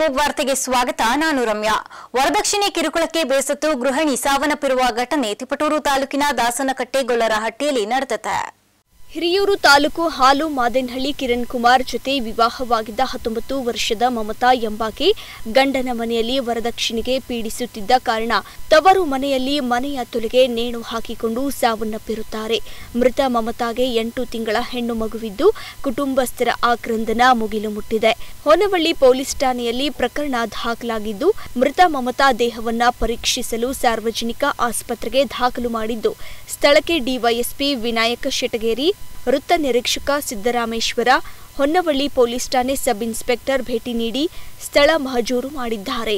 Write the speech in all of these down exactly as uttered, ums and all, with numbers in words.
ಅಮೋಘ್ ವಾರ್ತೆಗೆ ಸ್ವಾಗತ. ನಾನು ರಮ್ಯಾ. ವರದಕ್ಷಿಣೆ ಕಿರುಕುಳಕ್ಕೆ ಬೇಸತ್ತು ಗೃಹಿಣಿ ಸಾವನ್ನಪ್ಪಿರುವ ಘಟನೆ ತಿಪಟೂರು ತಾಲೂಕಿನ ದಾಸನಕಟ್ಟೆ-ಗೊಲ್ಲರಹಟ್ಟಿಯಲ್ಲಿ ನಡೆದಿದೆ. ಹಿರಿಯೂರು ತಾಲೂಕು ಹಾಲು ಮಾದೇನಹಳ್ಳಿ ಕಿರಣ್ ಕುಮಾರ್ ಜೊತೆ ವಿವಾಹವಾಗಿದ್ದ ಹತ್ತೊಂಬತ್ತು ವರ್ಷದ ಮಮತಾ ಎಂಬಾಕೆ ಗಂಡನ ಮನೆಯಲ್ಲಿ ವರದಕ್ಷಿಣೆಗೆ ಪೀಡಿಸುತ್ತಿದ್ದ ಕಾರಣ ತವರು ಮನೆಯಲ್ಲಿ ಮನೆಯ ತೊಲೆಗೆ ನೇಣು ಹಾಕಿಕೊಂಡು ಸಾವನ್ನಪ್ಪಿರುತ್ತಾರೆ. ಮೃತ ಮಮತಾಗೆ ಎಂಟು ತಿಂಗಳ ಹೆಣ್ಣು ಮಗುವಿದ್ದು ಕುಟುಂಬಸ್ಥರ ಆಕ್ರಂದನ ಮುಗಿಲು ಮುಟ್ಟಿದೆ. ಹೊನ್ನವಳ್ಳಿ ಪೊಲೀಸ್ ಠಾಣೆಯಲ್ಲಿ ಪ್ರಕರಣ ದಾಖಲಾಗಿದ್ದು ಮೃತ ಮಮತಾ ದೇಹವನ್ನ ಪರೀಕ್ಷಿಸಲು ಸಾರ್ವಜನಿಕ ಆಸ್ಪತ್ರೆಗೆ ದಾಖಲು ಮಾಡಿದ್ದು ಸ್ಥಳಕ್ಕೆ ಡಿವೈಎಸ್ಪಿ ವಿನಾಯಕ ಶೆಟಗೇರಿ, ವೃತ್ತ ನಿರೀಕ್ಷಕ ಸಿದ್ದರಾಮೇಶ್ವರ, ಹೊನ್ನವಳ್ಳಿ ಪೊಲೀಸ್ ಠಾಣೆ ಸಬ್ ಇನ್ಸ್ಪೆಕ್ಟರ್ ಭೇಟಿ ನೀಡಿ ಸ್ಥಳ ಮಹಜೂರು ಮಾಡಿದ್ದಾರೆ.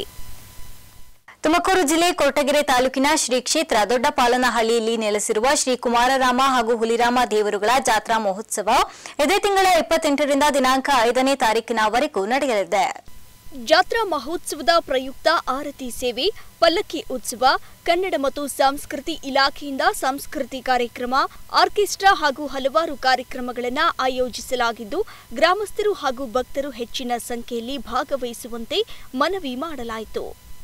ತುಮಕೂರು ಜಿಲ್ಲೆ ಕೊರಟಗೆರೆ ತಾಲೂಕಿನ ಶ್ರೀ ಕ್ಷೇತ್ರ ದೊಡ್ಡಪಾಲನಹಳ್ಳಿಯಲ್ಲಿ ನೆಲೆಸಿರುವ ಶ್ರೀ ಕುಮಾರರಾಮ ಹಾಗೂ ಹುಲಿರಾಮ ದೇವರುಗಳ ಜಾತ್ರಾ ಮಹೋತ್ಸವ ಇದೇ ತಿಂಗಳ ಇಪ್ಪತ್ತೆಂಟರಿಂದ ದಿನಾಂಕ ಐದನೇ ತಾರೀಕಿನವರೆಗೂ ನಡೆಯಲಿದೆ. ಜಾತ್ರಾ ಮಹೋತ್ಸವದ ಪ್ರಯುಕ್ತ ಆರತಿ ಸೇವೆ, ಪಲ್ಲಕ್ಕಿ ಉತ್ಸವ, ಕನ್ನಡ ಮತ್ತು ಸಂಸ್ಕೃತಿ ಇಲಾಖೆಯಿಂದ ಸಾಂಸ್ಕೃತಿಕ ಕಾರ್ಯಕ್ರಮ, ಆರ್ಕೆಸ್ಟ್ರಾ ಹಾಗೂ ಹಲವಾರು ಕಾರ್ಯಕ್ರಮಗಳನ್ನು ಆಯೋಜಿಸಲಾಗಿದ್ದು ಗ್ರಾಮಸ್ಥರು ಹಾಗೂ ಭಕ್ತರು ಹೆಚ್ಚಿನ ಸಂಖ್ಯೆಯಲ್ಲಿ ಭಾಗವಹಿಸುವಂತೆ ಮನವಿ ಮಾಡಲಾಯಿತು.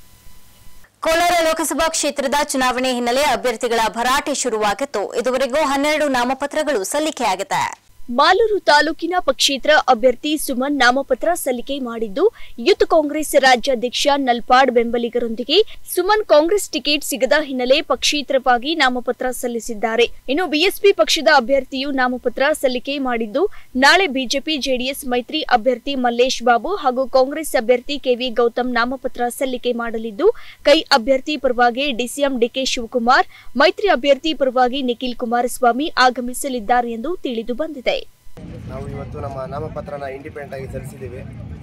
ಕೋಲಾರ ಲೋಕಸಭಾ ಕ್ಷೇತ್ರದ ಚುನಾವಣೆ ಹಿನ್ನೆಲೆ ಅಭ್ಯರ್ಥಿಗಳ ಭರಾಟೆ ಶುರುವಾಗಿತ್ತು. ಇದುವರೆಗೂ ಹನ್ನೆರಡು ನಾಮಪತ್ರಗಳು ಸಲ್ಲಿಕೆಯಾಗಿದೆ. ಮಾಲೂರು ತಾಲೂಕಿನ ಪಕ್ಷೇತರ ಅಭ್ಯರ್ಥಿ ಸುಮನ್ ನಾಮಪತ್ರ ಸಲ್ಲಿಕೆ ಮಾಡಿದ್ದು ಯೂತ್ ಕಾಂಗ್ರೆಸ್ ರಾಜ್ಯಾಧ್ಯಕ್ಷ ನಲ್ಪಾಡ್ ಬೆಂಬಲಿಗರೊಂದಿಗೆ ಸುಮನ್ ಕಾಂಗ್ರೆಸ್ ಟಿಕೆಟ್ ಸಿಗದ ಹಿನ್ನೆಲೆ ಪಕ್ಷೇತರವಾಗಿ ನಾಮಪತ್ರ ಸಲ್ಲಿಸಿದ್ದಾರೆ. ಇನ್ನು ಬಿಎಸ್ಪಿ ಪಕ್ಷದ ಅಭ್ಯರ್ಥಿಯು ನಾಮಪತ್ರ ಸಲ್ಲಿಕೆ ಮಾಡಿದ್ದು ನಾಳೆ ಬಿಜೆಪಿ ಜೆಡಿಎಸ್ ಮೈತ್ರಿ ಅಭ್ಯರ್ಥಿ ಮಲ್ಲೇಶ್ ಬಾಬು ಹಾಗೂ ಕಾಂಗ್ರೆಸ್ ಅಭ್ಯರ್ಥಿ ಕೆವಿ ಗೌತಮ್ ನಾಮಪತ್ರ ಸಲ್ಲಿಕೆ ಮಾಡಲಿದ್ದು ಕೈ ಅಭ್ಯರ್ಥಿ ಪರವಾಗಿ ಡಿಸಿಎಂ ಡಿಕೆ ಶಿವಕುಮಾರ್, ಮೈತ್ರಿ ಅಭ್ಯರ್ಥಿ ಪರವಾಗಿ ನಿಖಿಲ್ ಕುಮಾರಸ್ವಾಮಿ ಆಗಮಿಸಲಿದ್ದಾರೆ ಎಂದು ತಿಳಿದು ಬಂದಿದೆ. ನಾವು ಇವತ್ತು ನಮ್ಮ ನಾಮಪತ್ರನ ಇಂಡಿಪೆಂಡೆಂಟ್ ಆಗಿ ಸಲ್ಲಿಸಿದ್ದೀವಿ.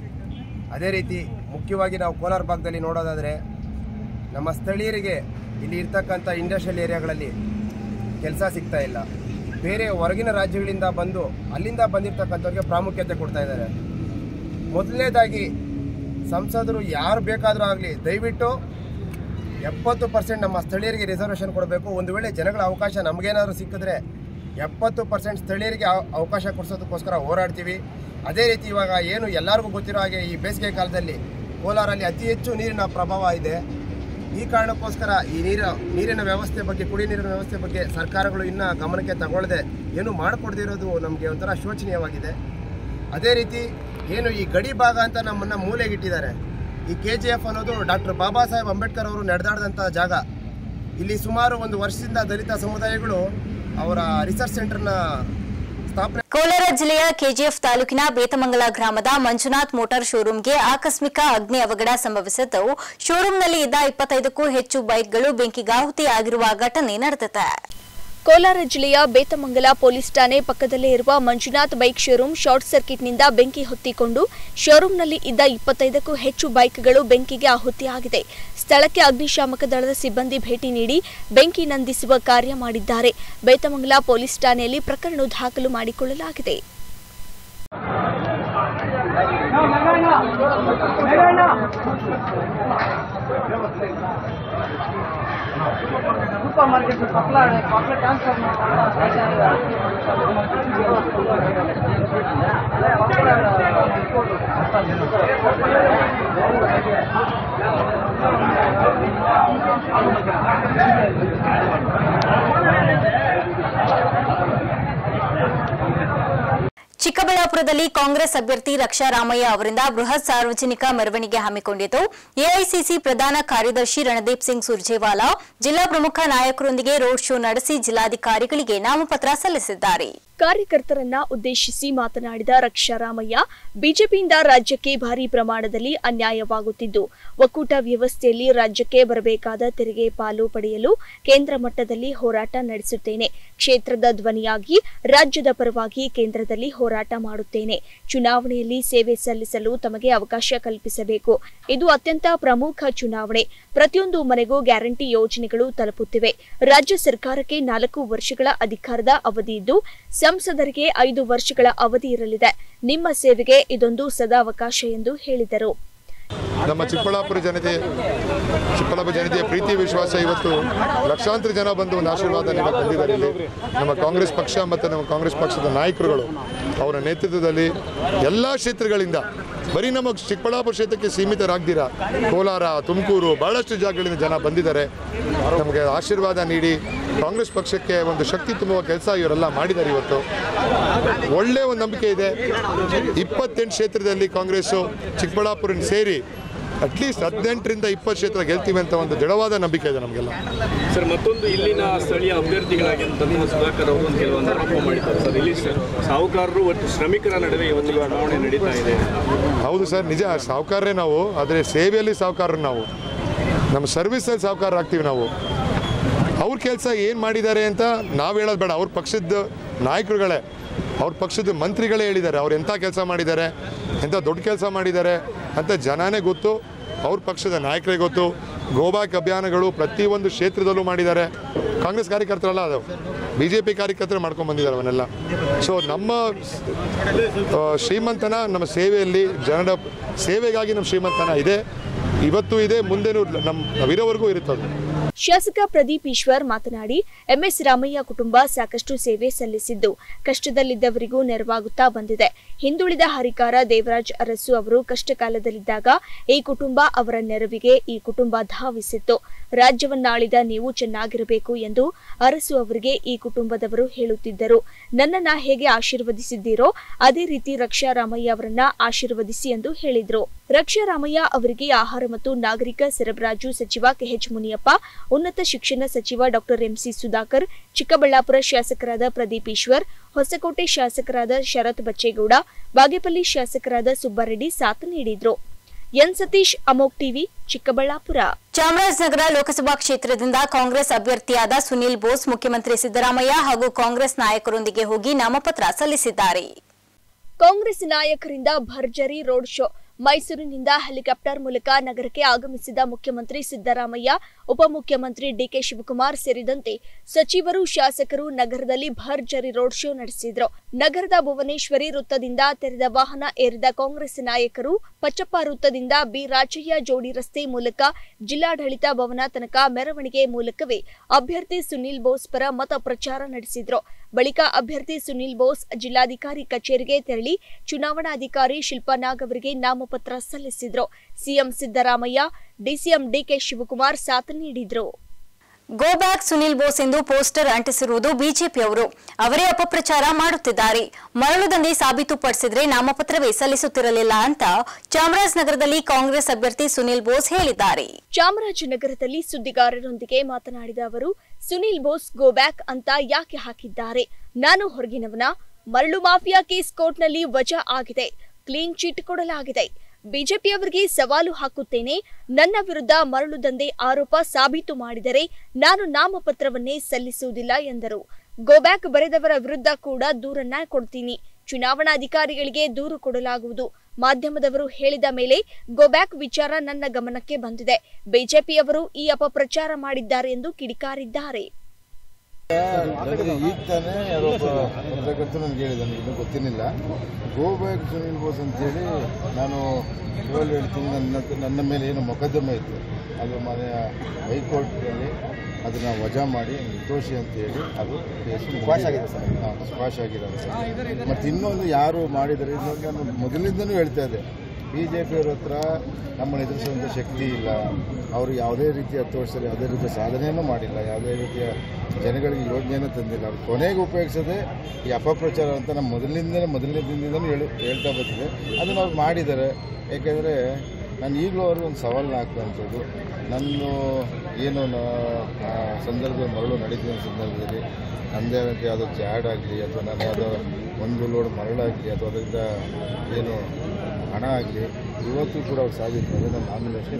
ಅದೇ ರೀತಿ ಮುಖ್ಯವಾಗಿ ನಾವು ಕೋಲಾರ ಭಾಗದಲ್ಲಿ ನೋಡೋದಾದರೆ ನಮ್ಮ ಸ್ಥಳೀಯರಿಗೆ ಇಲ್ಲಿ ಇರ್ತಕ್ಕಂಥ ಇಂಡಸ್ಟ್ರಿಯಲ್ ಏರಿಯಾಗಳಲ್ಲಿ ಕೆಲಸ ಸಿಗ್ತಾ ಇಲ್ಲ. ಬೇರೆ ಹೊರಗಿನ ರಾಜ್ಯಗಳಿಂದ ಬಂದು ಅಲ್ಲಿಂದ ಬಂದಿರತಕ್ಕಂಥವ್ರಿಗೆ ಪ್ರಾಮುಖ್ಯತೆ ಕೊಡ್ತಾ ಇದ್ದಾರೆ. ಮೊದಲನೇದಾಗಿ ಸಂಸದರು ಯಾರು ಬೇಕಾದರೂ ಆಗಲಿ ದಯವಿಟ್ಟು ಎಪ್ಪತ್ತು ಪರ್ಸೆಂಟ್ ನಮ್ಮ ಸ್ಥಳೀಯರಿಗೆ ರಿಸರ್ವೇಷನ್ ಕೊಡಬೇಕು. ಒಂದು ವೇಳೆ ಜನಗಳ ಅವಕಾಶ ನಮಗೇನಾದರೂ ಸಿಕ್ಕಿದ್ರೆ ಎಪ್ಪತ್ತು ಪರ್ಸೆಂಟ್ ಸ್ಥಳೀಯರಿಗೆ ಅವಕಾಶ ಕೊಡಿಸೋದಕ್ಕೋಸ್ಕರ ಹೋರಾಡ್ತೀವಿ. ಅದೇ ರೀತಿ ಇವಾಗ ಏನು ಎಲ್ಲರಿಗೂ ಗೊತ್ತಿರೋ ಹಾಗೆ ಈ ಬೇಸಿಗೆ ಕಾಲದಲ್ಲಿ ಕೋಲಾರಲ್ಲಿ ಅತಿ ಹೆಚ್ಚು ನೀರಿನ ಪ್ರಭಾವ ಇದೆ. ಈ ಕಾರಣಕ್ಕೋಸ್ಕರ ಈ ನೀರು ನೀರಿನ ವ್ಯವಸ್ಥೆ ಬಗ್ಗೆ, ಕುಡಿಯ ನೀರಿನ ವ್ಯವಸ್ಥೆ ಬಗ್ಗೆ ಸರ್ಕಾರಗಳು ಇನ್ನೂ ಗಮನಕ್ಕೆ ತಗೊಳ್ಳದೆ ಏನು ಮಾಡಿಕೊಡ್ದಿರೋದು ನಮಗೆ ಒಂಥರ ಶೋಚನೀಯವಾಗಿದೆ. ಅದೇ ರೀತಿ ಏನು ಈ ಗಡಿ ಭಾಗ ಅಂತ ನಮ್ಮನ್ನು ಮೂಲೆಗಿಟ್ಟಿದ್ದಾರೆ. ಈ ಕೆ ಜಿ ಎಫ್ ಅನ್ನೋದು ಡಾಕ್ಟರ್ ಬಾಬಾ ಸಾಹೇಬ್ ಅಂಬೇಡ್ಕರ್ ಅವರು ನಡೆದಾಡಿದಂಥ ಜಾಗ. ಇಲ್ಲಿ ಸುಮಾರು ಒಂದು ವರ್ಷದಿಂದ ದಲಿತ ಸಮುದಾಯಗಳು ಅವರ ರಿಸರ್ಚ್ ಸೆಂಟರ್ನ ಸ್ಥಾಪನೆ. ಕೋಲಾರ ಜಿಲ್ಲೆಯ ಕೆಜಿಎಫ್ ತಾಲೂಕಿನ ಬೇತಮಂಗಲ ಗ್ರಾಮದ ಮಂಜುನಾಥ್ ಮೋಟಾರ್ ಶೋರೂಂಗೆ ಆಕಸ್ಮಿಕ ಅಗ್ನಿ ಅವಘಡ ಸಂಭವಿಸಿದ್ದು ಶೋರೂಂನಲ್ಲಿ ಇದ್ದ ಇಪ್ಪತ್ತೈದಕ್ಕೂ ಹೆಚ್ಚು ಬೈಕ್ಗಳು ಬೆಂಕಿಗಾಹುತಿಯಾಗಿರುವ ಘಟನೆ ನಡೆದಿದೆ. ಕೋಲಾರ ಜಿಲ್ಲೆಯ ಬೇತಮಂಗಲ ಪೊಲೀಸ್ ಠಾಣೆ ಪಕ್ಕದಲ್ಲೇ ಇರುವ ಮಂಜುನಾಥ್ ಬೈಕ್ ಶೋರೂಂ ಶಾರ್ಟ್ ಸರ್ಕ್ಯೂಟ್ನಿಂದ ಬೆಂಕಿ ಹೊತ್ತಿಕೊಂಡು ಶೋರೂಂನಲ್ಲಿ ಇದ್ದ ಇಪ್ಪತ್ತೈದಕ್ಕೂ ಹೆಚ್ಚು ಬೈಕ್ಗಳು ಬೆಂಕಿಗೆ ಆಹುತಿಯಾಗಿದೆ. ಸ್ಥಳಕ್ಕೆ ಅಗ್ನಿಶಾಮಕ ದಳದ ಸಿಬ್ಬಂದಿ ಭೇಟಿ ನೀಡಿ ಬೆಂಕಿ ನಂದಿಸುವ ಕಾರ್ಯ ಮಾಡಿದ್ದಾರೆ. ಬೇತಮಂಗಲ ಪೊಲೀಸ್ ಠಾಣೆಯಲ್ಲಿ ಪ್ರಕರಣ ದಾಖಲು ಮಾಡಿಕೊಳ್ಳಲಾಗಿದೆ. ಸೂಪರ್ ಮಾರ್ಕೆಟ್ ಪಕ್ಕಲ ಪಕ್ಕಲ ಟ್ರಾನ್ಸ್ಫರ್ ಚಿಕ್ಕಬಳ್ಳಾಪುರದಲ್ಲಿ ಕಾಂಗ್ರೆಸ್ ಅಭ್ಯರ್ಥಿ ರಕ್ಷಾ ರಾಮಯ್ಯ ಅವರಿಂದ ಬೃಹತ್ ಸಾರ್ವಜನಿಕ ಮೆರವಣಿಗೆ ಹಮ್ಮಿಕೊಂಡಿತು. ಎಐಸಿಸಿ ಪ್ರಧಾನ ಕಾರ್ಯದರ್ಶಿ ರಣದೀಪ್ ಸಿಂಗ್ ಸುರ್ಜೇವಾಲಾ ಜಿಲ್ಲಾ ಪ್ರಮುಖ ನಾಯಕರೊಂದಿಗೆ ರೋಡ್ ಶೋ ನಡೆಸಿ ಜಿಲ್ಲಾಧಿಕಾರಿಗಳಿಗೆ ನಾಮಪತ್ರ ಸಲ್ಲಿಸಿದ್ದಾರೆ. ಕಾರ್ಯಕರ್ತರನ್ನ ಉದ್ದೇಶಿಸಿ ಮಾತನಾಡಿದ ರಕ್ಷಾ ರಾಮಯ್ಯ, ಬಿಜೆಪಿಯಿಂದ ರಾಜ್ಯಕ್ಕೆ ಭಾರಿ ಪ್ರಮಾಣದಲ್ಲಿ ಅನ್ಯಾಯವಾಗುತ್ತಿದ್ದು ಒಕ್ಕೂಟ ವ್ಯವಸ್ಥೆಯಲ್ಲಿ ರಾಜ್ಯಕ್ಕೆ ಬರಬೇಕಾದ ತೆರಿಗೆ ಪಾಲು ಪಡೆಯಲು ಕೇಂದ್ರ ಮಟ್ಟದಲ್ಲಿ ಹೋರಾಟ ನಡೆಸುತ್ತೇನೆ. ಕ್ಷೇತ್ರದ ಧ್ವನಿಯಾಗಿ ರಾಜ್ಯದ ಪರವಾಗಿ ಕೇಂದ್ರದಲ್ಲಿ ಹೋರಾಟ ಮಾಡುತ್ತೇನೆ. ಚುನಾವಣೆಯಲ್ಲಿ ಸೇವೆ ಸಲ್ಲಿಸಲು ತಮಗೆ ಅವಕಾಶ ಕಲ್ಪಿಸಬೇಕು. ಇದು ಅತ್ಯಂತ ಪ್ರಮುಖ ಚುನಾವಣೆ. ಪ್ರತಿಯೊಂದು ಮನೆಗೂ ಗ್ಯಾರಂಟಿ ಯೋಜನೆಗಳು ತಲುಪುತ್ತಿವೆ. ರಾಜ್ಯ ಸರ್ಕಾರಕ್ಕೆ ನಾಲ್ಕು ವರ್ಷಗಳ ಅಧಿಕಾರದ ಅವಧಿ ಇದ್ದು ಸಂಸದರಿಗೆ ಐದು ವರ್ಷಗಳ ಅವಧಿ ಇರಲಿದೆ. ನಿಮ್ಮ ಸೇವೆಗೆ ಇದೊಂದು ಸದಾವಕಾಶ ಎಂದು ಹೇಳಿದರು. ನಮ್ಮ ಚಿಕ್ಕಬಳ್ಳಾಪುರ ಜನತೆ ಚಿಕ್ಕಬಳ್ಳಾಪುರ ಜನತೆಯ ಪ್ರೀತಿ ವಿಶ್ವಾಸ ಇವತ್ತು ಲಕ್ಷಾಂತರ ಜನ ಬಂದು ಒಂದು ಆಶೀರ್ವಾದ ನೀಡಕ್ಕೆ ಬಂದಿದ್ದಾರೆ. ಇಲ್ಲಿ ನಮ್ಮ ಕಾಂಗ್ರೆಸ್ ಪಕ್ಷ ಮತ್ತು ನಮ್ಮ ಕಾಂಗ್ರೆಸ್ ಪಕ್ಷದ ನಾಯಕರುಗಳು ಅವರ ನೇತೃತ್ವದಲ್ಲಿ ಎಲ್ಲ ಕ್ಷೇತ್ರಗಳಿಂದ, ಬರೀ ನಮ್ಮ ಚಿಕ್ಕಬಳ್ಳಾಪುರ ಕ್ಷೇತ್ರಕ್ಕೆ ಸೀಮಿತರಾಗ್ದಿರಾ ಕೋಲಾರ, ತುಮಕೂರು, ಭಾಳಷ್ಟು ಜಾಗಗಳಿಂದ ಜನ ಬಂದಿದ್ದಾರೆ. ನಮಗೆ ಆಶೀರ್ವಾದ ನೀಡಿ ಕಾಂಗ್ರೆಸ್ ಪಕ್ಷಕ್ಕೆ ಒಂದು ಶಕ್ತಿ ತುಂಬುವ ಕೆಲಸ ಇವರೆಲ್ಲ ಮಾಡಿದ್ದಾರೆ. ಇವತ್ತು ಒಳ್ಳೆಯ ಒಂದು ನಂಬಿಕೆ ಇದೆ. ಇಪ್ಪತ್ತೆಂಟು ಕ್ಷೇತ್ರದಲ್ಲಿ ಕಾಂಗ್ರೆಸ್ಸು ಚಿಕ್ಕಬಳ್ಳಾಪುರ ಸೇರಿ ಅಟ್ಲೀಸ್ಟ್ ಹದಿನೆಂಟರಿಂದ ಇಪ್ಪತ್ತು ಕ್ಷೇತ್ರ ಗೆಲ್ತೀವಿ ಅಂತ ಒಂದು ದೃಢವಾದ ನಂಬಿಕೆ ಇದೆ ನಮಗೆಲ್ಲ. ಸರ್, ಮತ್ತೊಂದು ಇಲ್ಲಿನ ಸ್ಥಳೀಯ ಅಭ್ಯರ್ಥಿಗಳಾಗಿರ್ತಕ್ಕಂಥ ಸುಧಾಕರ್ ಅವರು ಒಂದು ಕೆಲವೊಂದು ಆರೋಪ ಮಾಡಿದ್ದಾರೆ ಸರ್. ಇಲ್ಲಿ ಸಾಹುಕಾರರು ಮತ್ತು ಶ್ರಮಿಕರ ನಡುವೆ ಇವತ್ತು ಚುನಾವಣೆ ನಡೀತಾ ಇದೆ. ಹೌದು ಸರ್, ನಿಜ. ಸಾಹುಕಾರರೇ ನಾವು, ಆದರೆ ಸೇವೆಯಲ್ಲಿ ಸಾಹುಕಾರರು ನಾವು, ನಮ್ಮ ಸರ್ವಿಸಲ್ಲಿ ಸಾಹುಕಾರ ಆಗ್ತೀವಿ ನಾವು. ಅವ್ರ ಕೆಲಸ ಏನು ಮಾಡಿದ್ದಾರೆ ಅಂತ ನಾವು ಹೇಳೋದು ಬೇಡ. ಅವ್ರ ಪಕ್ಷದ ನಾಯಕರುಗಳೇ, ಅವ್ರ ಪಕ್ಷದ ಮಂತ್ರಿಗಳೇ ಹೇಳಿದ್ದಾರೆ ಅವ್ರು ಎಂಥ ಕೆಲಸ ಮಾಡಿದ್ದಾರೆ, ಎಂಥ ದೊಡ್ಡ ಕೆಲಸ ಮಾಡಿದ್ದಾರೆ ಅಂತ ಜನನೇ ಗೊತ್ತು, ಅವ್ರ ಪಕ್ಷದ ನಾಯಕರೇ ಗೊತ್ತು. ಗೋಬ್ಯಾಕ್ ಅಭಿಯಾನಗಳು ಪ್ರತಿಯೊಂದು ಕ್ಷೇತ್ರದಲ್ಲೂ ಮಾಡಿದ್ದಾರೆ. ಕಾಂಗ್ರೆಸ್ ಕಾರ್ಯಕರ್ತರಲ್ಲ, ಅದು ಬಿ ಜೆ ಪಿ ಕಾರ್ಯಕರ್ತರು ಮಾಡ್ಕೊಂಡು ಬಂದಿದ್ದಾರೆ ಅವನ್ನೆಲ್ಲ. ಸೊ ನಮ್ಮ ಶ್ರೀಮಂತನ ನಮ್ಮ ಸೇವೆಯಲ್ಲಿ, ಜನರ ಸೇವೆಗಾಗಿ ನಮ್ಮ ಶ್ರೀಮಂತನ ಇದೆ, ಇವತ್ತು ಇದೆ, ಮುಂದೆನೂ ನಮ್ಮ ನಾವಿರೋವರೆಗೂ ಇರುತ್ತದೆ. ಶಾಸಕ ಪ್ರದೀಪ್ ಈಶ್ವರ್ ಮಾತನಾಡಿ, ಎಂಎಸ್ ರಾಮಯ್ಯ ಕುಟುಂಬ ಸಾಕಷ್ಟು ಸೇವೆ ಸಲ್ಲಿಸಿದ್ದು ಕಷ್ಟದಲ್ಲಿದ್ದವರಿಗೂ ನೆರವಾಗುತ್ತಾ ಬಂದಿದೆ. ಹಿಂದುಳಿದ ಹರಿಕಾರ ದೇವರಾಜ್ ಅರಸು ಅವರು ಕಷ್ಟ ಕಾಲದಲ್ಲಿದ್ದಾಗ ಈ ಕುಟುಂಬ ಅವರ ನೆರವಿಗೆ ಈ ಕುಟುಂಬ ಧಾವಿಸಿತ್ತು. ರಾಜ್ಯವನ್ನಾಳಿದ ನೀವು ಚೆನ್ನಾಗಿರಬೇಕು ಎಂದು ಅರಸು ಅವರಿಗೆ ಈ ಕುಟುಂಬದವರು ಹೇಳುತ್ತಿದ್ದರು. ನನ್ನನ್ನ ಹೇಗೆ ಆಶೀರ್ವದಿಸಿದ್ದೀರೋ ಅದೇ ರೀತಿ ರಕ್ಷಾ ರಾಮಯ್ಯ ಅವರನ್ನ ಆಶೀರ್ವದಿಸಿ ಎಂದು ಹೇಳಿದ್ರು. ರಕ್ಷಾ ರಾಮಯ್ಯ ಅವರಿಗೆ ಆಹಾರ ಮತ್ತು ನಾಗರಿಕ ಸರಬರಾಜು ಸಚಿವ ಕೆಎಚ್ ಮುನಿಯಪ್ಪ, ಉನ್ನತ ಶಿಕ್ಷಣ ಸಚಿವ ಡಾಕ್ಟರ್ ಎಂಸಿ ಸುಧಾಕರ್, ಚಿಕ್ಕಬಳ್ಳಾಪುರ ಶಾಸಕರಾದ ಪ್ರದೀಪ್ ಈಶ್ವರ್, ಹೊಸಕೋಟೆ ಶಾಸಕರಾದ ಶರತ್ ಬಚ್ಚೇಗೌಡ, ಬಾಗೇಪಲ್ಲಿ ಶಾಸಕರಾದ ಸುಬ್ಬಾರೆಡ್ಡಿ ಸಾಥ್ ನೀಡಿದ್ರು. ಎನ್ ಸತೀಶ್, ಅಮೋಕ್ ಟಿವಿ, ಚಿಕ್ಕಬಳ್ಳಾಪುರ. ಚಾಮರಾಜನಗರ ಲೋಕಸಭಾ ಕ್ಷೇತ್ರದಿಂದ ಕಾಂಗ್ರೆಸ್ ಅಭ್ಯರ್ಥಿಯಾದ ಸುನೀಲ್ ಬೋಸ್ ಮುಖ್ಯಮಂತ್ರಿ ಸಿದ್ದರಾಮಯ್ಯ ಹಾಗೂ ಕಾಂಗ್ರೆಸ್ ನಾಯಕರೊಂದಿಗೆ ಹೋಗಿ ನಾಮಪತ್ರ ಸಲ್ಲಿಸಿದ್ದಾರೆ. ಕಾಂಗ್ರೆಸ್ ನಾಯಕರಿಂದ ಭರ್ಜರಿ ರೋಡ್ ಶೋ. ಮೈಸೂರಿನಿಂದ ಹೆಲಿಕಾಪ್ಟರ್ ಮೂಲಕ ನಗರಕ್ಕೆ ಆಗಮಿಸಿದ ಮುಖ್ಯಮಂತ್ರಿ ಸಿದ್ದರಾಮಯ್ಯ, ಉಪಮುಖ್ಯಮಂತ್ರಿ ಡಿಕೆ ಶಿವಕುಮಾರ್ ಸೇರಿದಂತೆ ಸಚಿವರು, ಶಾಸಕರು ನಗರದಲ್ಲಿ ಭರ್ಜರಿ ರೋಡ್ ಶೋ ನಡೆಸಿದ್ರು. ನಗರದ ಭುವನೇಶ್ವರಿ ವೃತ್ತದಿಂದ ತೆರೆದ ವಾಹನ ಏರಿದ ಕಾಂಗ್ರೆಸ್ ನಾಯಕರು ಪಚ್ಚಪ್ಪ ವೃತ್ತದಿಂದ ಬಿ ರಾಜಯ್ಯ ಜೋಡಿ ರಸ್ತೆ ಮೂಲಕ ಜಿಲ್ಲಾಡಳಿತ ಭವನ ತನಕ ಮೆರವಣಿಗೆ ಮೂಲಕವೇ ಅಭ್ಯರ್ಥಿ ಸುನೀಲ್ ಬೋಸ್ ಪರ ಮತ ಪ್ರಚಾರ ನಡೆಸಿದ್ರು. ಬಳಿಕ ಅಭ್ಯರ್ಥಿ ಸುನೀಲ್ ಬೋಸ್ ಜಿಲ್ಲಾಧಿಕಾರಿ ಕಚೇರಿಗೆ ತೆರಳಿ ಚುನಾವಣಾಧಿಕಾರಿ ಶಿಲ್ಪಾ ನಾಗ್ ಅವರಿಗೆ ನಾಮಪತ್ರ ಸಲ್ಲಿಸಿದ್ರು. ಸಿಎಂ ಸಿದ್ದರಾಮಯ್ಯ, ಡಿಸಿಎಂ ಡಿಕೆ ಶಿವಕುಮಾರ್ ಸಾಥ್ ನೀಡಿದ್ರು. ಗೋ ಬ್ಯಾಕ್ ಸುನೀಲ್ ಬೋಸ್ ಎಂದು ಪೋಸ್ಟರ್ ಅಂಟಿಸಿರುವುದು ಬಿಜೆಪಿಯವರು. ಅವರೇ ಅಪಪ್ರಚಾರ ಮಾಡುತ್ತಿದ್ದಾರೆ. ಮರಳು ದಂಧೆ ಸಾಬೀತುಪಡಿಸಿದ್ರೆ ನಾಮಪತ್ರವೇ ಸಲ್ಲಿಸುತ್ತಿರಲಿಲ್ಲ ಅಂತ ಚಾಮರಾಜನಗರದಲ್ಲಿ ಕಾಂಗ್ರೆಸ್ ಅಭ್ಯರ್ಥಿ ಸುನೀಲ್ ಬೋಸ್ ಹೇಳಿದ್ದಾರೆ. ಚಾಮರಾಜನಗರದಲ್ಲಿ ಸುದ್ದಿಗಾರರೊಂದಿಗೆ ಮಾತನಾಡಿದ ಅವರು, ಸುನೀಲ್ ಬೋಸ್ ಗೋ ಬ್ಯಾಕ್ ಅಂತ ಯಾಕೆ ಹಾಕಿದ್ದಾರೆ? ನಾನು ಹೊರಗಿನವನ. ಮರಳು ಮಾಫಿಯಾ ಕೇಸ್ ಕೋರ್ಟ್ನಲ್ಲಿ ವಜಾ ಆಗಿದೆ, ಕ್ಲೀನ್ ಚಿಟ್ ಕೊಡಲಾಗಿದೆ. ಬಿಜೆಪಿಯವರಿಗೆ ಸವಾಲು ಹಾಕುತ್ತೇನೆ. ನನ್ನ ವಿರುದ್ಧ ಮರಳು ದಂಧೆ ಆರೋಪ ಸಾಬೀತು ಮಾಡಿದರೆ ನಾನು ನಾಮಪತ್ರವನ್ನೇ ಸಲ್ಲಿಸುವುದಿಲ್ಲ ಎಂದರು. ಗೋಬ್ಯಾಕ್ ಬರೆದವರ ವಿರುದ್ಧ ಕೂಡ ದೂರನ್ನ ಕೊಡ್ತೀನಿ. ಚುನಾವಣಾಧಿಕಾರಿಗಳಿಗೆ ದೂರು ಕೊಡಲಾಗುವುದು. ಮಾಧ್ಯಮದವರು ಹೇಳಿದ ಮೇಲೆ ಗೋಬ್ಯಾಕ್ ವಿಚಾರ ನನ್ನ ಗಮನಕ್ಕೆ ಬಂದಿದೆ. ಬಿಜೆಪಿಯವರು ಈ ಅಪಪ್ರಚಾರ ಮಾಡಿದ್ದಾರೆ ಎಂದು ಕಿಡಿಕಾರಿದ್ದಾರೆ. ಈಗ ತಾನೇ ಯಾರೊಬ್ಬ ಪತ್ರಕರ್ತರು ನನಗೆ ಹೇಳಿದ, ನನಗೆ ಗೊತ್ತಿರಲಿಲ್ಲ. ಗೋ ಬ್ಯಾಕ್ ಸುನೀಲ್ ಬೋಸ್ ಅಂತೇಳಿ ನಾನು ಇವಾಗ ಹೇಳ್ತೀನಿ, ನನ್ನ ನನ್ನ ಮೇಲೆ ಏನು ಮೊಕದ್ದಮೆ ಇತ್ತು, ಅದು ಮನೆ ಹೈಕೋರ್ಟ್ನಲ್ಲಿ ಅದನ್ನು ವಜಾ ಮಾಡಿ ನಿರ್ದೋಷಿ ಅಂತೇಳಿ ಅದು ಕೇಸು ಸ್ಕ್ವಾಶ್ ಆಗಿದೆ ಸರ್. ಹಾಂ, ಸ್ಕ್ವಾಶ್ ಆಗಿರೋದು. ಮತ್ತು ಇನ್ನೊಂದು ಯಾರು ಮಾಡಿದರೆ, ನಾನು ಮೊದಲಿಂದನೂ ಹೇಳ್ತಾ ಇದ್ದೆ, ಬಿ ಜೆ ಪಿಯವ್ರ ಹತ್ರ ನಮ್ಮನ್ನು ಎದುರಿಸುವಂಥ ಶಕ್ತಿ ಇಲ್ಲ. ಅವರು ಯಾವುದೇ ರೀತಿಯ ಹತ್ತು ವರ್ಷದಲ್ಲಿ ಯಾವುದೇ ರೀತಿಯ ಸಾಧನೆಯನ್ನು ಮಾಡಿಲ್ಲ, ಯಾವುದೇ ರೀತಿಯ ಜನಗಳಿಗೆ ಯೋಜನೆಯನ್ನು ತಂದಿಲ್ಲ. ಅವ್ರು ಕೊನೆಗೆ ಉಪಯೋಗಿಸೋದೇ ಈ ಅಪಪ್ರಚಾರ ಅಂತ ನಮ್ಮ ಮೊದಲಿನಿಂದಲೇ ಮೊದಲನೇ ದಿನದಿಂದಲೂ ಹೇಳಿ ಹೇಳ್ತಾ ಬರ್ತಿದೆ. ಅದನ್ನು ಅವ್ರು ಮಾಡಿದ್ದಾರೆ. ಏಕೆಂದರೆ ನಾನು ಈಗಲೂ ಅವ್ರಿಗೆ ಒಂದು ಸವಾಲನ್ನ ಹಾಕುವಂಥದ್ದು, ನನ್ನ ಏನು ಸಂದರ್ಭದಲ್ಲಿ ಮರಳು ನಡೀತಿದ್ದ ಸಂದರ್ಭದಲ್ಲಿ ನನ್ನದೇ ಆದಂಥ ಯಾವುದೋ ಜಾಡ್ ಆಗಲಿ ಅಥವಾ ನಾನು ಯಾವುದೋ ಒಂದು ಲೋಡ್ ಮರಳಾಗಲಿ ಅಥವಾ ಅದರಿಂದ ಏನು ಹಣ ಆಗಲಿ ಇವತ್ತು ಕೂಡ ಅವ್ರು ಸಾಧಿಸಿದ್ದಾರೆ. ನಾನು ನಾಮಿನೇಷನ್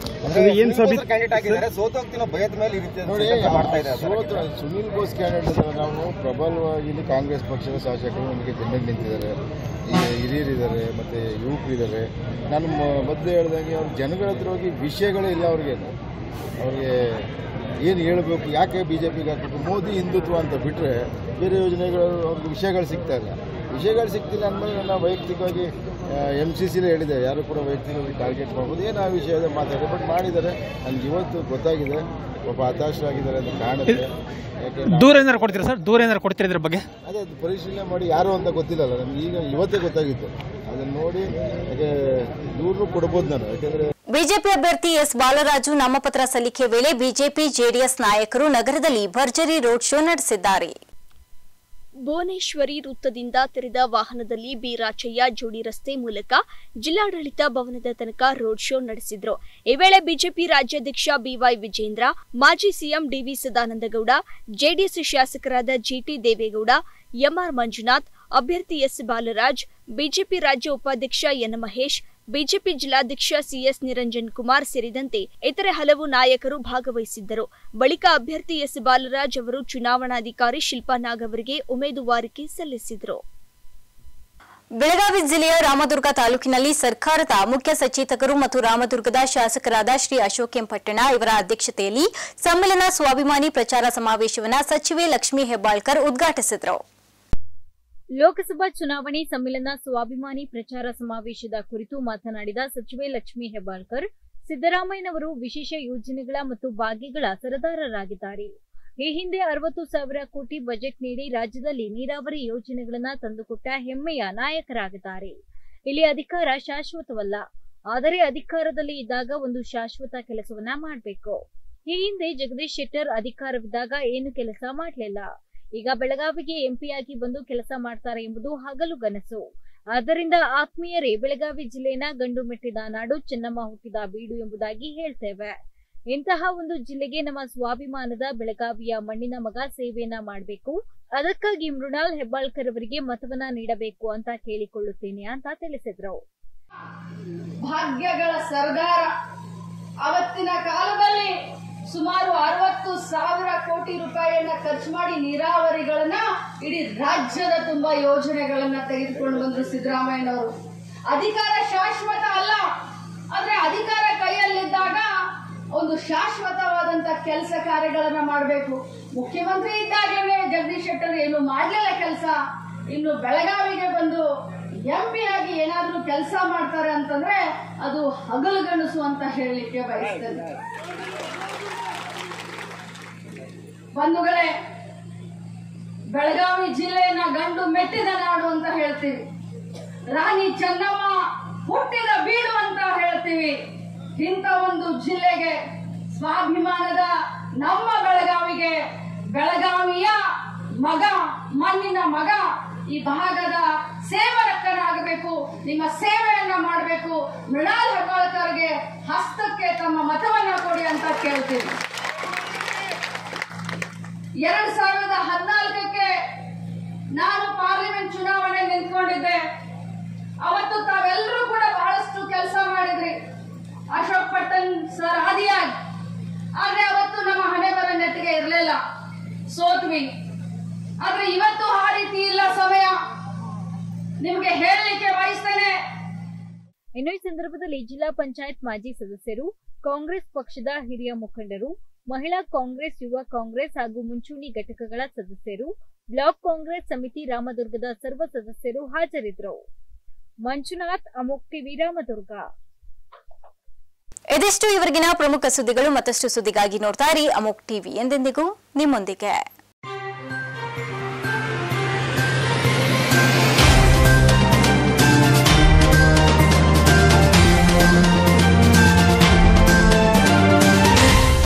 ಸೋತ ಸುನೀಲ್ ಬೋಸ್ ಕ್ಯಾಂಡಿಡೇಟ್ ನಾವು ಪ್ರಬಲವಾಗಿ ಇಲ್ಲಿ ಕಾಂಗ್ರೆಸ್ ಪಕ್ಷದ ಶಾಸಕರು ನಮಗೆ ಬೆನ್ನಿಗೆ ನಿಂತಿದ್ದಾರೆ, ಹಿರಿಯರಿದ್ದಾರೆ ಮತ್ತು ಯುವಕರಿದ್ದಾರೆ. ನಾನು ಮೊದಲು ಹೇಳ್ದಂಗೆ ಅವ್ರ ಜನಗಳ ಹತ್ರ ಹೋಗಿ ವಿಷಯಗಳೇ ಇಲ್ಲ ಅವ್ರಿಗೆ. ಅವ್ರಿಗೆ ಏನು ಹೇಳಬೇಕು, ಯಾಕೆ ಬಿ ಜೆ ಪಿಗೆ ಹಾಕಬೇಕು, ಮೋದಿ ಹಿಂದುತ್ವ ಅಂತ ಬಿಟ್ಟರೆ ಬೇರೆ ಯೋಜನೆಗಳು ಅವ್ರಿಗೆ ವಿಷಯಗಳು ಸಿಗ್ತಾ ಇಲ್ಲ. ವಿಷಯಗಳು ಸಿಗ್ತಿಲ್ಲ ಅಂದಮೇಲೆ ನಾನು ವೈಯಕ್ತಿಕವಾಗಿ ಎಮ್ ಸಿ ಸಿಲೇ ಹೇಳಿದೆ, ಯಾರು ಕೂಡ ವೈಯಕ್ತಿಕವಾಗಿ ಟಾರ್ಗೆಟ್ ಮಾಡ್ಬೋದು, ಏನು ಆ ವಿಷಯದ ಮಾತಾಡಿದೆ. ಬಟ್ ಮಾಡಿದ್ದಾರೆ. ನನಗೆ ಇವತ್ತು ಗೊತ್ತಾಗಿದೆ ಒಬ್ಬ ಹತಾಶರಾಗಿದ್ದಾರೆ ಅಂತ ಕಾಣುತ್ತೆ. ಯಾಕೆ ದೂರ ಏನಾರು ಕೊಡ್ತೀರಾ ಸರ್? ದೂರ ಏನಾರು ಕೊಡ್ತೀರಾ ಇದ್ರ ಬಗ್ಗೆ? ಅದೇ ಪರಿಶೀಲನೆ ಮಾಡಿ ಯಾರು ಅಂತ ಗೊತ್ತಿಲ್ಲಲ್ಲ ನಮ್ಗೆ, ಈಗ ಇವತ್ತೇ ಗೊತ್ತಾಗಿತ್ತು. ಅದನ್ನು ನೋಡಿ ಯಾಕೆ ದೂರನೂ ಕೊಡ್ಬೋದು ನಾನು. ಯಾಕೆಂದರೆ ಬಿಜೆಪಿ ಅಭ್ಯರ್ಥಿ ಎಸ್ ಬಾಲರಾಜು ನಾಮಪತ್ರ ಸಲ್ಲಿಕೆ ವೇಳೆ ಬಿಜೆಪಿ ಜೆಡಿಎಸ್ ನಾಯಕರು ನಗರದಲ್ಲಿ ಭರ್ಜರಿ ರೋಡ್ ಶೋ ನಡೆಸಿದ್ದಾರೆ. ಭುವನೇಶ್ವರಿ ವೃತ್ತದಿಂದ ತೆರೆದ ವಾಹನದಲ್ಲಿ ಬಿ ರಾಚಯ್ಯ ಜೋಡಿ ರಸ್ತೆ ಮೂಲಕ ಜಿಲ್ಲಾಡಳಿತ ಭವನದ ತನಕ ರೋಡ್ ಶೋ ನಡೆಸಿದ್ರು. ಈ ವೇಳೆ ಬಿಜೆಪಿ ರಾಜ್ಯಾಧ್ಯಕ್ಷ ಬಿವೈ ವಿಜೇಂದ್ರ, ಮಾಜಿ ಸಿಎಂ ಡಿವಿ ಸದಾನಂದಗೌಡ, ಜೆಡಿಎಸ್ ಶಾಸಕರಾದ ಜಿಟಿ ದೇವೇಗೌಡ, ಎಂಆರ್ ಮಂಜುನಾಥ್, ಅಭ್ಯರ್ಥಿ ಎಸ್ ಬಾಲರಾಜ್, ಬಿಜೆಪಿ ರಾಜ್ಯ ಉಪಾಧ್ಯಕ್ಷ ಎನ್ ಮಹೇಶ್, ಬಿಜೆಪಿ ಜಿಲ್ಲಾಧ್ಯಕ್ಷ ಸಿಎಸ್ ನಿರಂಜನ್ ಕುಮಾರ್ ಸೇರಿದಂತೆ ಇತರೆ ಹಲವು ನಾಯಕರು ಭಾಗವಹಿಸಿದ್ದರು. ಬಳಿಕ ಅಭ್ಯರ್ಥಿ ಎಸ್ ಬಾಲರಾಜ್ ಅವರು ಚುನಾವಣಾಧಿಕಾರಿ ಶಿಲ್ಪಾ ನಾಗ್ ಅವರಿಗೆ ಉಮೇದುವಾರಿಕೆ ಸಲ್ಲಿಸಿದರು. ಬೆಳಗಾವಿ ಜಿಲ್ಲೆಯ ರಾಮದುರ್ಗ ತಾಲೂಕಿನಲ್ಲಿ ಸರ್ಕಾರದ ಮುಖ್ಯ ಸಚೇತಕರು ಮತ್ತು ರಾಮದುರ್ಗದ ಶಾಸಕರಾದ ಶ್ರೀ ಅಶೋಕ್ ಎಂ ಪಟ್ಟಣ ಇವರ ಅಧ್ಯಕ್ಷತೆಯಲ್ಲಿ ಸಮ್ಮೇಳನ ಸ್ವಾಭಿಮಾನಿ ಪ್ರಚಾರ ಸಮಾವೇಶವನ್ನು ಸಚಿವೆ ಲಕ್ಷ್ಮೀ ಹೆಬ್ಬಾಳ್ಕರ್ ಉದ್ಘಾಟಿಸಿದರು. ಲೋಕಸಭಾ ಚುನಾವಣೆ ಸಮ್ಮೇಳನ ಸ್ವಾಭಿಮಾನಿ ಪ್ರಚಾರ ಸಮಾವೇಶದ ಕುರಿತು ಮಾತನಾಡಿದ ಸಚಿವೆ ಲಕ್ಷ್ಮೀ ಹೆಬ್ಬಾಳ್ಕರ್, ಸಿದ್ದರಾಮಯ್ಯನವರು ವಿಶೇಷ ಯೋಜನೆಗಳ ಮತ್ತು ಭಾಗ್ಯಗಳ ಸರದಾರರಾಗಿದ್ದಾರೆ. ಈ ಹಿಂದೆ ಅರವತ್ತು ಸಾವಿರ ಕೋಟಿ ಬಜೆಟ್ ನೀಡಿ ರಾಜ್ಯದಲ್ಲಿ ನೀರಾವರಿ ಯೋಜನೆಗಳನ್ನು ತಂದುಕೊಟ್ಟ ಹೆಮ್ಮೆಯ ನಾಯಕರಾಗಿದ್ದಾರೆ. ಇಲ್ಲಿ ಅಧಿಕಾರ ಶಾಶ್ವತವಲ್ಲ, ಆದರೆ ಅಧಿಕಾರದಲ್ಲಿ ಇದ್ದಾಗ ಒಂದು ಶಾಶ್ವತ ಕೆಲಸವನ್ನ ಮಾಡಬೇಕು. ಈ ಹಿಂದೆ ಜಗದೀಶ್ ಶೆಟ್ಟರ್ ಅಧಿಕಾರವಿದ್ದಾಗ ಏನು ಕೆಲಸ ಮಾಡಲಿಲ್ಲ. ಈಗ ಬೆಳಗಾವಿಗೆ ಎಂಪಿಯಾಗಿ ಬಂದು ಕೆಲಸ ಮಾಡ್ತಾರೆ ಎಂಬುದು ಹಗಲುಗನಸು. ಆದ್ದರಿಂದ ಆತ್ಮೀಯರೇ, ಬೆಳಗಾವಿ ಜಿಲ್ಲೆಯನ್ನ ಗಂಡು ಮೆಟ್ಟಿದ ನಾಡು, ಚೆನ್ನಮ್ಮ ಹುಟ್ಟಿದ ಬೀಡು ಎಂಬುದಾಗಿ ಹೇಳ್ತೇವೆ. ಇಂತಹ ಒಂದು ಜಿಲ್ಲೆಗೆ ನಮ್ಮ ಸ್ವಾಭಿಮಾನದ ಬೆಳಗಾವಿಯ ಮಣ್ಣಿನ ಮಗ ಸೇವೆಯನ್ನ ಮಾಡಬೇಕು. ಅದಕ್ಕಾಗಿ ಮೃಣಾಲ್ ಹೆಬ್ಬಾಳ್ಕರ್ ಅವರಿಗೆ ಮತವನ್ನ ನೀಡಬೇಕು ಅಂತ ಕೇಳಿಕೊಳ್ಳುತ್ತೇನೆ ಅಂತ ತಿಳಿಸಿದ್ರು. ಭಾಗ್ಯಗಳ ಸರ್ದಾರ. ಅವತ್ತಿನ ಕಾಲದಲ್ಲಿ ಸುಮಾರು ಅರವತ್ತು ಸಾವಿರ ಕೋಟಿ ರೂಪಾಯಿಯನ್ನ ಖರ್ಚು ಮಾಡಿ ನೀರಾವರಿಗಳನ್ನ ಇಡೀ ರಾಜ್ಯದ ತುಂಬಾ ಯೋಜನೆಗಳನ್ನ ತೆಗೆದುಕೊಂಡು ಬಂದ್ರು ಸಿದ್ದರಾಮಯ್ಯನವರು. ಅಧಿಕಾರ ಶಾಶ್ವತ ಅಲ್ಲ, ಆದ್ರೆ ಅಧಿಕಾರ ಕೈಯಲ್ಲಿದ್ದಾಗ ಒಂದು ಶಾಶ್ವತವಾದಂತ ಕೆಲಸ ಕಾರ್ಯಗಳನ್ನ ಮಾಡಬೇಕು. ಮುಖ್ಯಮಂತ್ರಿ ಇದ್ದಾಗಲೇ ಜಗದೀಶ್ ಶೆಟ್ಟರ್ ಏನು ಮಾಡಲಿಲ್ಲ ಕೆಲಸ, ಇನ್ನು ಬೆಳಗಾವಿಗೆ ಬಂದು ಎಂಪಿ ಆಗಿ ಏನಾದ್ರೂ ಕೆಲಸ ಮಾಡ್ತಾರೆ ಅಂತಂದ್ರೆ ಅದು ಹಗಲುಗನಸು ಅಂತ ಹೇಳಲಿಕ್ಕೆ ಬಯಸ್ತೇನೆ. ಬಂಧುಗಳೇ, ಬೆಳಗಾವಿ ಜಿಲ್ಲೆಯನ್ನ ಗಂಡು ಮೆಟ್ಟಿದ ನಾಡು ಅಂತ ಹೇಳ್ತೀವಿ, ರಾಣಿ ಚೆನ್ನಮ್ಮ ಹುಟ್ಟಿದ ಬೀಡು ಅಂತ ಹೇಳ್ತೀವಿ. ಇಂಥ ಒಂದು ಜಿಲ್ಲೆಗೆ, ಸ್ವಾಭಿಮಾನದ ನಮ್ಮ ಬೆಳಗಾವಿಗೆ, ಬೆಳಗಾವಿಯ ಮಗ, ಮಣ್ಣಿನ ಮಗ, ಈ ಭಾಗದ ಸೇವಕನಾಗಬೇಕು, ನಿಮ್ಮ ಸೇವೆಯನ್ನ ಮಾಡಬೇಕು. ಮೃಣಾಲ್ ಹೆಬ್ಬಾಳ್ಕರ್ಗೆ ಹಸ್ತಕ್ಕೆ ತಮ್ಮ ಮತವನ್ನ ಕೊಡಿ ಅಂತ ಕೇಳ್ತೀವಿ. ಎರಡ್ ಸಾವಿರದ ಹದಿನಾಲ್ಕಕ್ಕೆ ನಾನು ಪಾರ್ಲಿಮೆಂಟ್ ಚುನಾವಣೆ ನಿಂತ್ಕೊಂಡಿದ್ದೆ. ಅವತ್ತು ತಾವೆಲ್ಲರೂ ಕೂಡ ಬಹಳಷ್ಟು ಕೆಲಸ ಮಾಡಿದ್ರಿ, ಅಶೋಕ್ ಪಟ್ಟಣ್ ಸರ್ ಆದಿಯಾಗಿ. ಆದ್ರೆ ಅವತ್ತು ನಮ್ಮ ಹಣೆ ಬರ ನೆಟ್ಟಿಗೆ ಇರಲಿಲ್ಲ, ಸೋತ್ವಿ. ಆದ್ರೆ ಇವತ್ತು ಆ ರೀತಿ ಇಲ್ಲ. ಸಮಯ ನಿಮಗೆ ಹೇಳಲಿಕ್ಕೆ ಬಯಸ್ತೇನೆ. ಇನ್ನು ಈ ಸಂದರ್ಭದಲ್ಲಿ ಜಿಲ್ಲಾ ಪಂಚಾಯತ್ ಮಾಜಿ ಸದಸ್ಯರು, ಕಾಂಗ್ರೆಸ್ ಪಕ್ಷದ ಹಿರಿಯ ಮುಖಂಡರು, ಮಹಿಳಾ ಕಾಂಗ್ರೆಸ್, ಯುವ ಕಾಂಗ್ರೆಸ್ ಹಾಗೂ ಮುಂಚೂಣಿ ಘಟಕಗಳ ಸದಸ್ಯರು, ಬ್ಲಾಕ್ ಕಾಂಗ್ರೆಸ್ ಸಮಿತಿ ರಾಮದುರ್ಗದ ಸರ್ವ ಸದಸ್ಯರು ಹಾಜರಿದ್ದರು. ಮಂಜುನಾಥ್, ಅಮೋಕ್ ಟಿವಿ, ರಾಮದುರ್ಗ. ಇದಿಷ್ಟು ಇವರೆಗಿನ ಪ್ರಮುಖ ಸುದ್ದಿಗಳು. ಮತ್ತಷ್ಟು ಸುದ್ದಿಗಾಗಿ ನೋಡ್ತಾ ಇರಿ ಅಮೋಕ್ ಟಿವಿ, ಎಂದೆಂದಿಗೂ ನಿಮ್ಮೊಂದಿಗೆ.